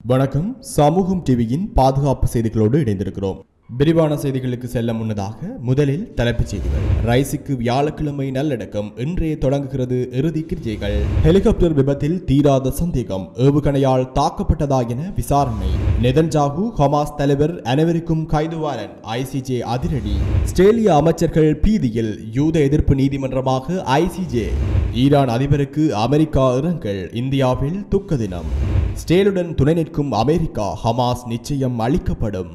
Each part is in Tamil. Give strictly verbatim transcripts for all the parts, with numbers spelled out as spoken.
வணக்கம். சமூகம் டிவியின் பாதுகாப்பு செய்திகளோடு இணைந்திருக்கிறோம். விரிவான செய்திகளுக்கு செல்ல முன்னதாக முதலில் தலைப்புச் செய்திகள். ரைஸுக்கு வியாழக்கிழமை நல்லடக்கம். இன்றைய தொடங்குகிறது இறுதி கிரிகைகள். ஹெலிகாப்டர் விபத்தில் தீராத சந்தேகம். ஏவுகணையால் தாக்கப்பட்டதா என விசாரணை. நெதன்யாகு ஹமாஸ் தலைவர் அனைவருக்கும் கைது வாரண்ட். ஐசிஜே அதிரடி. ஆஸ்திரேலிய அமைச்சர்கள் பீதியில். யூத எதிர்ப்பு நீதிமன்றமாக ஐசிஜே. ஈரான் அதிபருக்கு அமெரிக்கா இரங்கல். இந்தியாவில் துக்க தினம். இஸ்ரேலுடன் துணை நிற்கும் அமெரிக்கா. ஹமாஸ் நிச்சயம் அளிக்கப்படும்.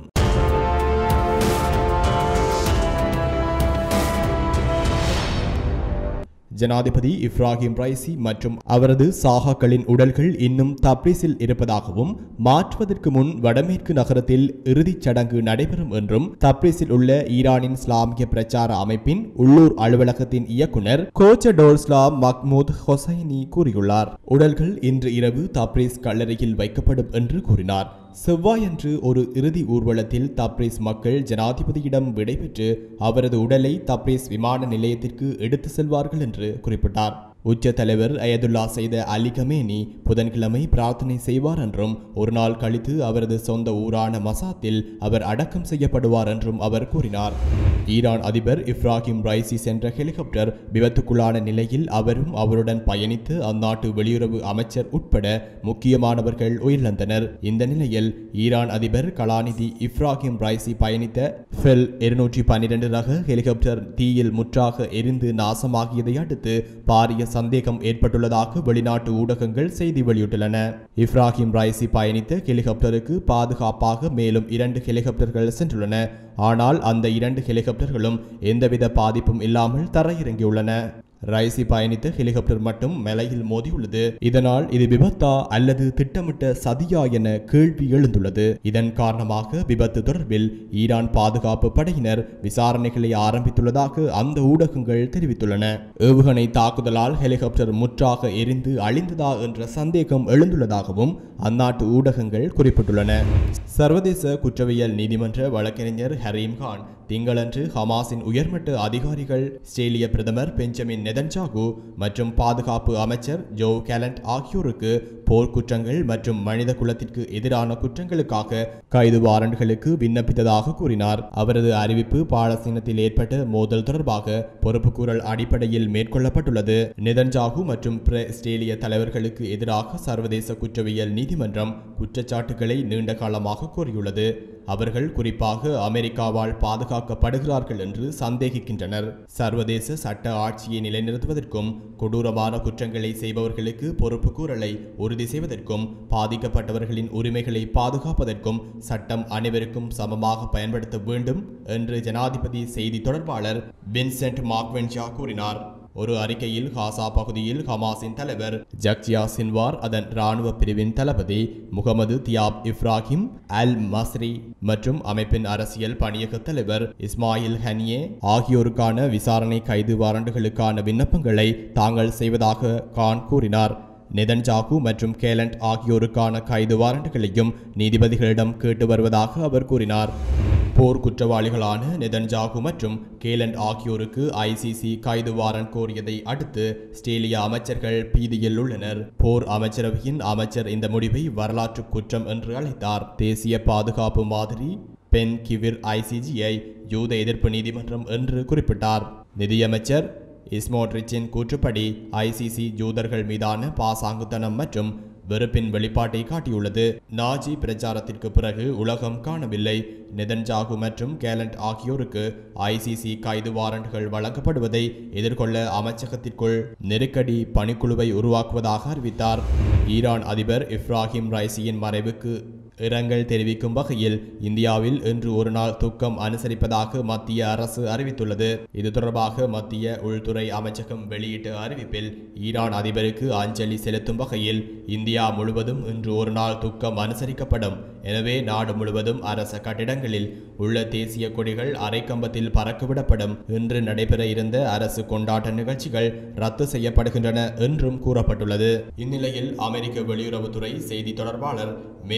ஜனாதிபதி இப்ராஹிம் ரைசி மற்றும் அவரது சாகாக்களின் உடல்கள் இன்னும் தப்ரீஸில் இருப்பதாகவும் மாற்றுவதற்கு முன் வடமேற்கு நகரத்தில் இறுதிச் சடங்கு நடைபெறும் என்றும் தப்ரீஸில் உள்ள ஈரானின் இஸ்லாமிய பிரச்சார அமைப்பின் உள்ளூர் அலுவலகத்தின் இயக்குனர் கோச்சடோல்ஸ்லா மஹ்மூத் ஹொசைனி கூறியுள்ளார். உடல்கள் இன்று இரவு தப்ரீஸ் கல்லறையில் வைக்கப்படும் என்று கூறினார். செவ்வாயன்று ஒரு இறுதி ஊர்வலத்தில் தப்ரீஸ் மக்கள் ஜனாதிபதியிடம் விடைபெற்று அவரது உடலை தப்ரீஸ் விமான நிலையத்திற்கு எடுத்து செல்வார்கள் என்று குறிப்பிட்டார். உச்ச தலைவர் அயதுல்லா செய்த அலி கமேனி புதன்கிழமை பிரார்த்தனை செய்வார் என்றும் ஒரு நாள் கழித்து அவரது சொந்த ஊரான மசாத்தில் அவர் அடக்கம் செய்யப்படுவார் என்றும் அவர் கூறினார். ஈரான் அதிபர் இப்ராஹிம் ரைசி சென்ற ஹெலிகாப்டர் விபத்துக்குள்ளான நிலையில் அவரும் அவருடன் பயணித்து அந்நாட்டு வெளியுறவு அமைச்சர் உட்பட முக்கியமானவர்கள் உயிரிழந்தனர். இந்த நிலையில் ஈரான் அதிபர் கலாநிதி இப்ராஹிம் ரைசி பயணித்த ஃபெல் இருநூற்றி பன்னிரண்டு ரக ஹெலிகாப்டர் தீயில் முற்றாக எரிந்து நாசமாகியதை அடுத்து பாரிய சந்தேகம் ஏற்பட்டுள்ளதாக வெளிநாட்டு ஊடகங்கள் செய்தி வெளியிட்டுள்ளன. இப்ராஹிம் ரைசி பயணித்த ஹெலிகாப்டருக்கு பாதுகாப்பாக மேலும் இரண்டு ஹெலிகாப்டர்கள் சென்றுள்ளன. ஆனால் அந்த இரண்டு ஹெலிகாப்டர்களும் எந்தவித பாதிப்பும் இல்லாமல் தரையிறங்கியுள்ளன. ரைசி பயணித்த ஹெலிகாப்டர் மட்டும் மலையில் மோதியுள்ளது. இதனால் இது விபத்தா அல்லது திட்டமிட்ட சதியா என கேள்வி எழுந்துள்ளது. இதன் காரணமாக விபத்து தொடர்பில் ஈரான் பாதுகாப்பு படையினர் விசாரணைகளை ஆரம்பித்துள்ளதாக அந்த ஊடகங்கள் தெரிவித்துள்ளன. ஏவுகணை தாக்குதலால் ஹெலிகாப்டர் முற்றாக எரிந்து அழிந்ததா என்ற சந்தேகம் எழுந்துள்ளதாகவும் அந்நாட்டு ஊடகங்கள் குறிப்பிட்டுள்ளன. சர்வதேச குற்றவியல் நீதிமன்ற வழக்கறிஞர் ஹரீம் கான் திங்களன்று ஹமாஸின் உயர்மட்ட அதிகாரிகள், ஆஸ்திரேலிய பிரதமர் பெஞ்சமின் நெதன்யாகு மற்றும் பாதுகாப்பு அமைச்சர் ஜோ கேலண்ட் ஆகியோருக்கு போர்க்குற்றங்கள் மற்றும் மனித குலத்திற்கு எதிரான குற்றங்களுக்காக கைது வாரண்டுகளுக்கு விண்ணப்பித்ததாக கூறினார். அவரது அறிவிப்பு பாலஸ்தீனத்தில் ஏற்பட்ட மோதல் தொடர்பாக பொறுப்புக்கூறல் அடிப்படையில் மேற்கொள்ளப்பட்டுள்ளது. நெதன்யாகு மற்றும் பிற ஆஸ்திரேலிய தலைவர்களுக்கு எதிராக சர்வதேச குற்றவியல் நீதிமன்றம் குற்றச்சாட்டுகளை நீண்ட காலமாக கோரியுள்ளது. அவர்கள் குறிப்பாக அமெரிக்காவால் பாதுகாக்கப்படுகிறார்கள் என்று சந்தேகிக்கின்றனர். சர்வதேச சட்ட ஆட்சியை நிலைநிறுத்துவதற்கும் கொடூரமான குற்றங்களை செய்பவர்களுக்கு பொறுப்பு கூறலை உறுதி செய்வதற்கும் பாதிக்கப்பட்டவர்களின் உரிமைகளை பாதுகாப்பதற்கும் சட்டம் அனைவருக்கும் சமமாக பயன்படுத்த வேண்டும் என்று ஜனாதிபதி செய்தி தொடர்பாளர் வின்சென்ட் மாக்வென்ஜா கூறினார். ஒரு அறிக்கையில் காசா பகுதியில் ஹமாஸின் தலைவர் ஜக்ஜியா சின்வார், அதன் இராணுவ பிரிவின் தளபதி Mohammed Diab Ibrahim al Masri மற்றும் அமைப்பின் அரசியல் பணியக தலைவர் இஸ்மாயில் ஹனியே ஆகியோருக்கான விசாரணை கைது வாரண்டுகளுக்கான விண்ணப்பங்களை தாங்கள் செய்வதாக கான் கூறினார். நெதன்யாகு மற்றும் கேலண்ட் ஆகியோருக்கான கைது வாரண்டுகளையும் நீதிபதிகளிடம் கேட்டு வருவதாக அவர் கூறினார். போர் குற்றவாளிகளான நெதன்யாகு மற்றும் கேலண்ட் ஆகியோருக்கு ஐசிசி கைது வாரண்ட் கோரியதை அடுத்து ஆஸ்திரேலிய அமைச்சர்கள் பீதியில் உள்ளனர். போர் அமைச்சரவையின் அமைச்சர் இந்த முடிவை வரலாற்று குற்றம் என்று அழைத்தார். தேசிய பாதுகாப்பு மாதிரி பென் கிவிர் ஐசிஜியை யூத எதிர்ப்பு நீதிமன்றம் என்று குறிப்பிட்டார். நிதியமைச்சர் இஸ்மோட்ரிச்சின் கூற்றுப்படி ஐசிசி யூதர்கள் மீதான பாசாங்குத்தனம் மற்றும் வெறுப்பின் வெளிப்பாட்டை காட்டியுள்ளது. நாஜி பிரச்சாரத்திற்கு பிறகு உலகம் காணவில்லை. நெதன்யாகு மற்றும் கேலண்ட் ஆகியோருக்கு ஐசிசி கைது வாரண்டுகள் வழங்கப்படுவதை எதிர்கொள்ள அமைச்சகத்திற்குள் நெருக்கடி பணிக்குழுவை உருவாக்குவதாக அறிவித்தார். ஈரான் அதிபர் இப்ராஹிம் ரைசியின் மறைவுக்கு இரங்கல் தெரிவிக்கும் வகையில் இந்தியாவில் இன்று ஒரு நாள் துக்கம் அனுசரிப்பதாக மத்திய அரசு அறிவித்துள்ளது. இது தொடர்பாக மத்திய உள்துறை அமைச்சகம் வெளியிட்ட அறிவிப்பில் ஈரான் அதிபருக்கு அஞ்சலி செலுத்தும் வகையில் இந்தியா முழுவதும் இன்று ஒரு நாள் துக்கம் அனுசரிக்கப்படும். எனவே நாடு முழுவதும் அரச கட்டிடங்களில் உள்ள தேசிய கொடிகள் அரைக்கம்பத்தில் பறக்கவிடப்படும். இன்று நடைபெற இருந்த அரசு கொண்டாட்ட நிகழ்ச்சிகள் ரத்து செய்யப்படுகின்றன என்றும் கூறப்பட்டுள்ளது. இந்நிலையில் அமெரிக்க வெளியுறவுத்துறை செய்தி தொடர்பாளர் மேத்யூ மில்லர்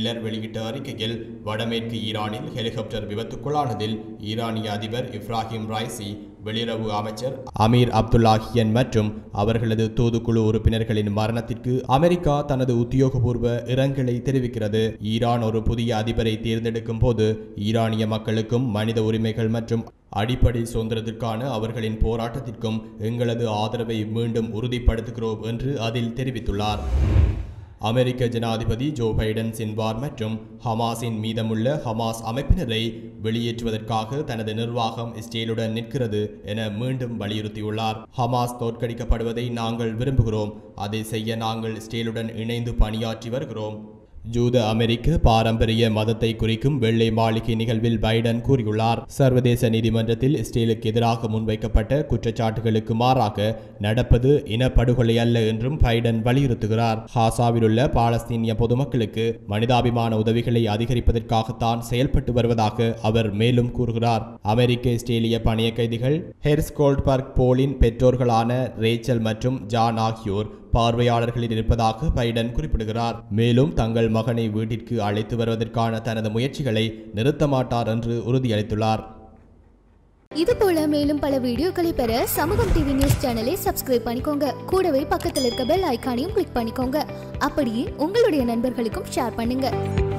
மில்லர் வெளியிட்ட அறிக்கையில் வடமேற்கு ஈரானில் ஹெலிகாப்டர் விபத்துக்குள்ளானதில் ஈரானிய அதிபர் இப்ராஹிம் ரைசி, வெளியுறவு அமைச்சர் அமீர் அப்துல்லாஹியன் மற்றும் அவர்களது தூதுக்குழு உறுப்பினர்களின் மரணத்திற்கு அமெரிக்கா தனது உத்தியோகபூர்வ இரங்கலை தெரிவிக்கிறது. ஈரான் ஒரு புதிய அதிபரை தேர்ந்தெடுக்கும் போது ஈரானிய மக்களுக்கும் மனித உரிமைகள் மற்றும் அடிப்படை சுதந்திரத்திற்கான அவர்களின் போராட்டத்திற்கும் எங்களது ஆதரவை மீண்டும் உறுதிப்படுத்துகிறோம் என்று அதில் தெரிவித்துள்ளார். அமெரிக்க ஜனாதிபதி ஜோ பைடன் சின்வார் மற்றும் ஹமாஸின் மீதமுள்ள ஹமாஸ் அமைப்பினரை வெளியேற்றுவதற்காக தனது நிர்வாகம் இஸ்ரேலுடன் நிற்கிறது என மீண்டும் வலியுறுத்தியுள்ளார். ஹமாஸ் தோற்கடிக்கப்படுவதை நாங்கள் விரும்புகிறோம். அதை செய்ய நாங்கள் இஸ்ரேலுடன் இணைந்து பணியாற்றி வருகிறோம். ஜூத அமெரிக்க பாரம்பரிய மதத்தை குறிக்கும் வெள்ளை மாளிகை நிகழ்வில் பைடன் கூறியுள்ளார். சர்வதேச நீதிமன்றத்தில் இஸ்ரேலுக்கு எதிராக முன்வைக்கப்பட்ட குற்றச்சாட்டுகளுக்கு மாறாக நடப்பது இனப்படுகொலை அல்ல என்றும் பைடன் வலியுறுத்துகிறார். காசாவில் உள்ள பாலஸ்தீனிய பொதுமக்களுக்கு மனிதாபிமான உதவிகளை அதிகரிப்பதற்காகத்தான் செயல்பட்டு வருவதாக அவர் மேலும் கூறுகிறார். அமெரிக்க இஸ்ரேலிய பணிய கைதிகள் ஹெர்ஸ் கோல்ட்பர்க் போலின் பெற்றோர்களான ரேச்சல் மற்றும் ஜான் ஆகியோர் பார்வையாளர்களில் இருப்பதாக பைடன் குறிப்பிடுகிறார். மேலும் தங்கள் மகனை வீட்டிற்கு அழைத்து வருவதற்கான தனது முயற்சிகளை நிறுத்த மாட்டார் என்று உறுதியளித்துள்ளார். இதுபோல மேலும் பல வீடியோக்களை பெற சமூகம் டிவி நியூஸ் சேனலை சப்ஸ்கிரைப் பண்ணிக்கோங்க. கூடவே பக்கத்தில் இருக்க பெல் ஐகானையும் கிளிக் பண்ணிக்கோங்க. அப்படியே உங்களுடைய நண்பர்களுக்கும் ஷேர் பண்ணுங்க.